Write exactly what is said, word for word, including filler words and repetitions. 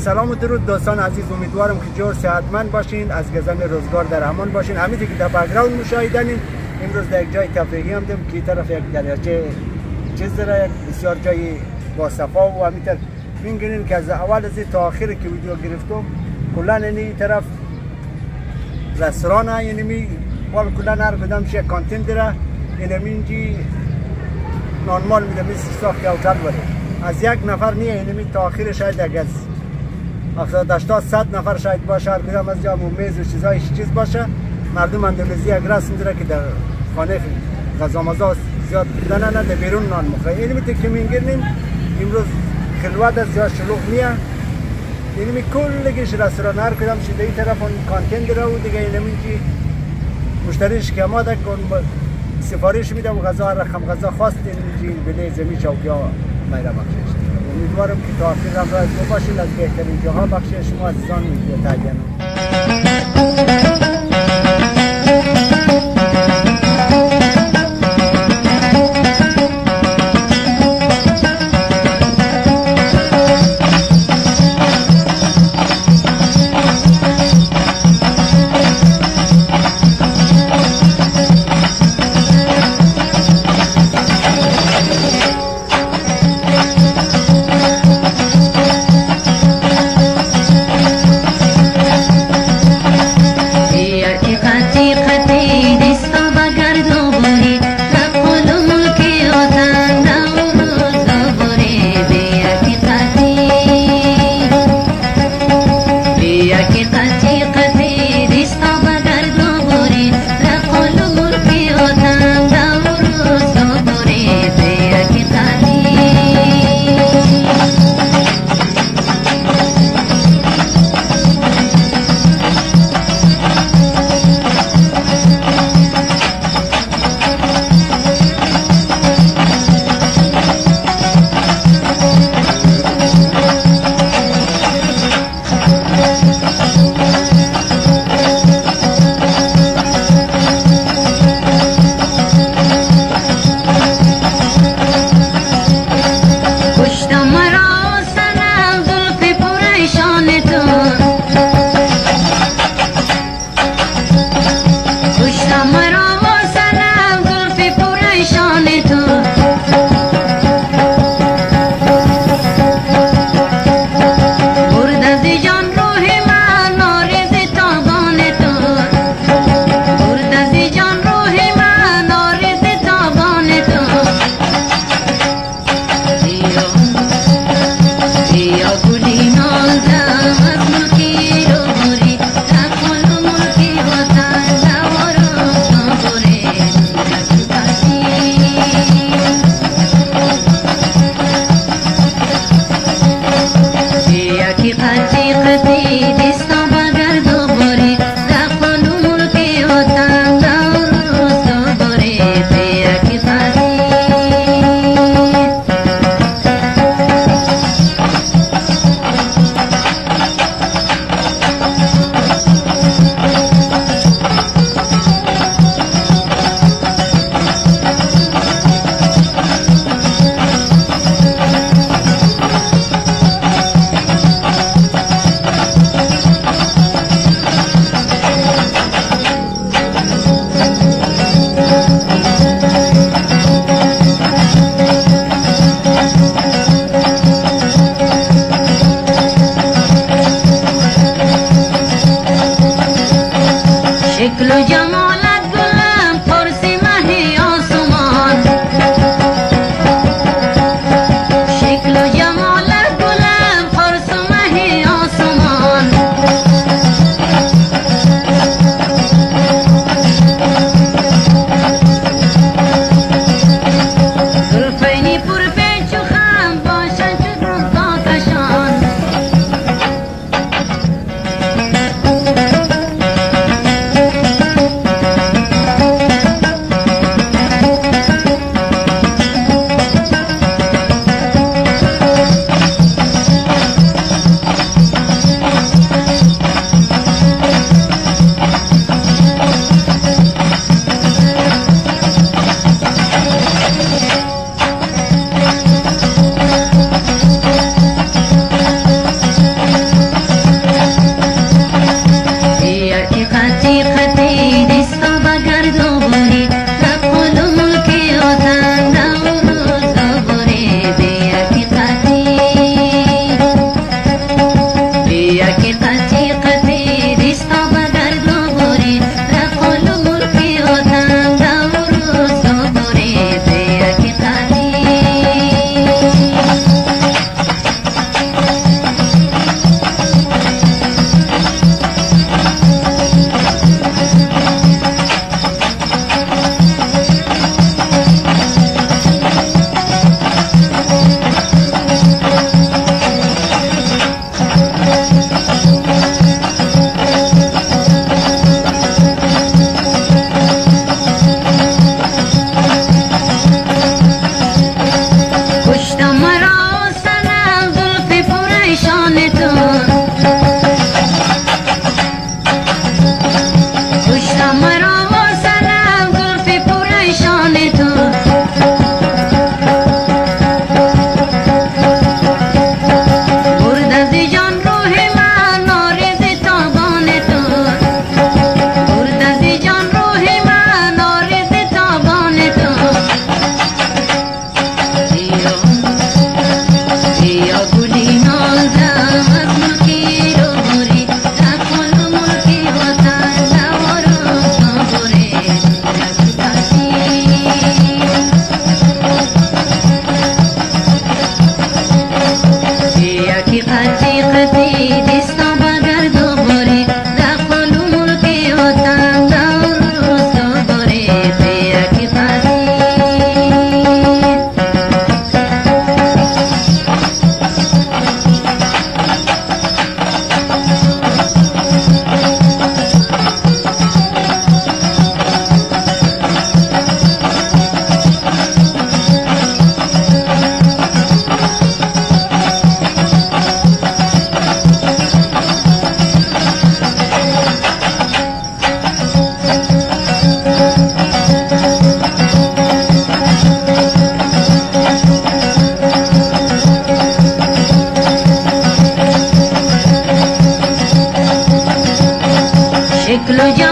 سلام و درود دوستان عزیز، امیدوارم که جور صحتمند باشین، از گزم روزگار در امان باشین. همیشه که در بک‌گراند مشاهدین، امروز در یک جای تفریحی هم دیم که طرف یک دریاچه چیز داره، بسیار جای با صفا و همینطور می‌بینین که از اول از تا آخر که ویدیو گرفتم کلا این طرف رستوران، یعنی می وال کلا هر کدام چه کانتین داره، یعنی اینجی نورمال میده مثل ساخت هتل بوده. از یک نفر نیه، یعنی تا آخر شاید اگه هفتاد هشتاد صد نفر شاید باشه، هر کدام از جام و میز و چیزای چیز باشه. مردم اندونزی یک رسم داره که در خانه غذا مزا زیاد بدن نه، در بیرون نان مخوره. یعنی میته که میگیریم امروز خلوت از زیاد شلوغ نیه، یعنی کلگیش رستوران هر کدام شده این طرف اون کانتین داره و دیگه یعنی اینجی مشتریش که آماده کن سفارش میده و غذا رقم غذا خواست اینجی بله زمین چوکیا میره بخشش. امیدوارم که تا آخر هم راز باشید، از بهترین جاها بخش شما عزیزان ویدیو تهیه Close